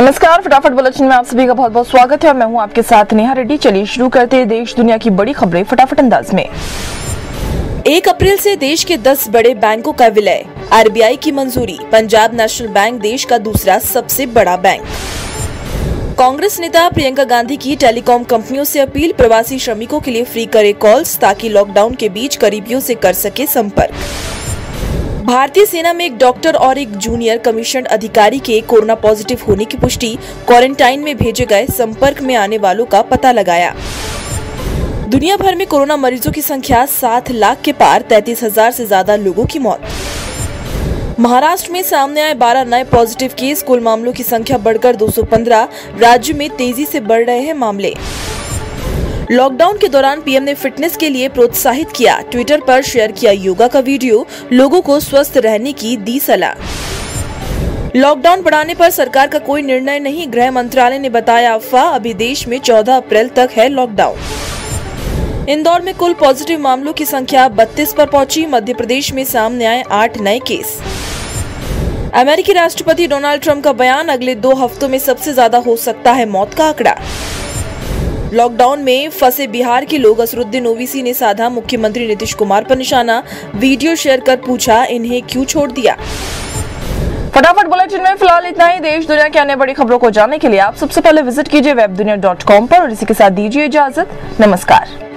नमस्कार, फटाफट बुलेटिन में आप सभी का बहुत बहुत स्वागत है और मैं हूं आपके साथ नेहा रेड्डी। चलिए शुरू करते हैं देश दुनिया की बड़ी खबरें फटाफट अंदाज में। 1 अप्रैल से देश के 10 बड़े बैंकों का विलय, आरबीआई की मंजूरी। पंजाब नेशनल बैंक देश का दूसरा सबसे बड़ा बैंक। कांग्रेस नेता प्रियंका गांधी की टेलीकॉम कंपनियों से अपील, प्रवासी श्रमिकों के लिए फ्री करे कॉल्स ताकि लॉकडाउन के बीच करीबियों से कर सके संपर्क। भारतीय सेना में एक डॉक्टर और एक जूनियर कमीशन अधिकारी के कोरोना पॉजिटिव होने की पुष्टि, क्वारंटाइन में भेजे गए, संपर्क में आने वालों का पता लगाया। दुनिया भर में कोरोना मरीजों की संख्या 7 लाख के पार, 33,000 से ज्यादा लोगों की मौत। महाराष्ट्र में सामने आए 12 नए पॉजिटिव केस, कुल मामलों की संख्या बढ़कर 215। राज्य में तेजी से बढ़ रहे हैं मामले। लॉकडाउन के दौरान पीएम ने फिटनेस के लिए प्रोत्साहित किया, ट्विटर पर शेयर किया योगा का वीडियो, लोगों को स्वस्थ रहने की दी सलाह। लॉकडाउन बढ़ाने पर सरकार का कोई निर्णय नहीं, गृह मंत्रालय ने बताया अफवाह, अभी देश में 14 अप्रैल तक है लॉकडाउन। इंदौर में कुल पॉजिटिव मामलों की संख्या 32 पर पहुंची। मध्य प्रदेश में सामने आए 8 नए केस। अमेरिकी राष्ट्रपति डोनाल्ड ट्रंप का बयान, अगले 2 हफ्तों में सबसे ज्यादा हो सकता है मौत का आंकड़ा। लॉकडाउन में फंसे बिहार के लोग, असरुद्दीन ओवैसी ने साधा मुख्यमंत्री नीतीश कुमार पर निशाना, वीडियो शेयर कर पूछा इन्हें क्यों छोड़ दिया। फटाफट बुलेटिन में फिलहाल इतना ही। देश दुनिया की अन्य बड़ी खबरों को जानने के लिए आप सबसे पहले विजिट कीजिए webdunia.com पर और इसी के साथ दीजिए इजाजत। नमस्कार।